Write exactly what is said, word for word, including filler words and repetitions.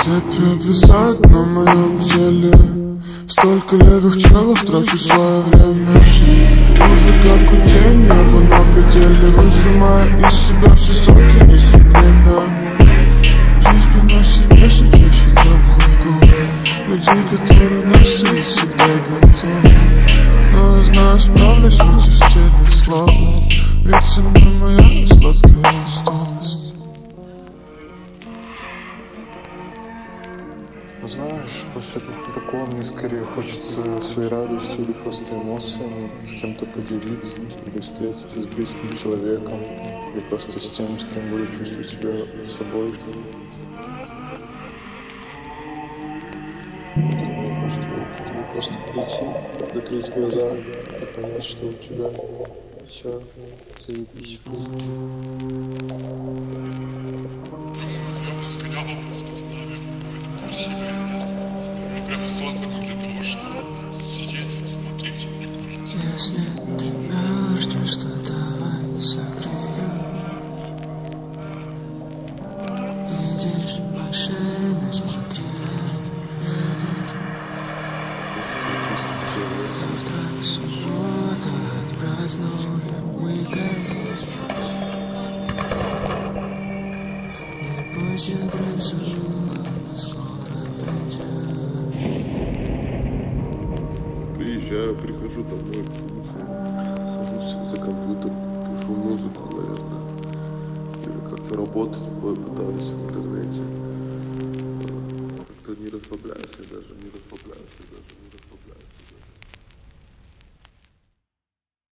Цепи обвисают на моем теле. Столько левых челов, трачу свое время. Уже как у день, нервы на пределе. Выжимая из себя все соки, несу время. Жизнь приносит больше, чаще заблуду. Людей, которые носили всегда готовы. Но я знаю, справлюсь, уйти в теле слабо. Ведь со мной моя сладкая усталость. Знаешь, после такого мне скорее хочется своей радостью или просто эмоциями с кем-то поделиться, или встретиться с близким человеком, или просто с тем, с кем буду чувствовать себя собой. Мне просто, тебе просто прийти, закрыть глаза и понять, что у тебя все заебись в жизни. Прямо созданы для того, чтобы сидеть и смотреть. Если ты мерзнешь, то давай согреем. Видишь, машины смотрели, едут. Завтра суббота, отпразднуем уикенд. Не бойся грозу, она скоро придет. Приезжаю, прихожу домой, сажусь за компьютер, пишу музыку, наверное. Или как-то работать пытаюсь в интернете. Как-то не расслабляюсь, я даже не расслабляюсь, я даже.